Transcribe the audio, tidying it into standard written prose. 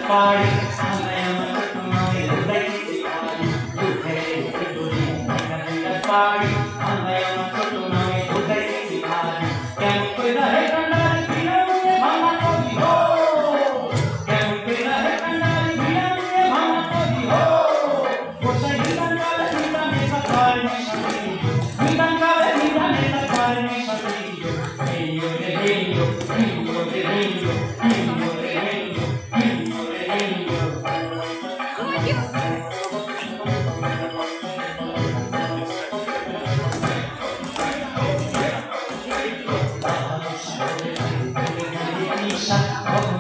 party, I am a little lady party. You pay to the party, I am a little lady party. Can't put the head on the pillow, mama told me ho. Can't put the head on the pillow, mama told me ho. Pues ahí están cada vida en esa carne, miran cada vida en esa carne, niño de niño, niño de niño, niño de niño, niño de niño. Vamos a ver,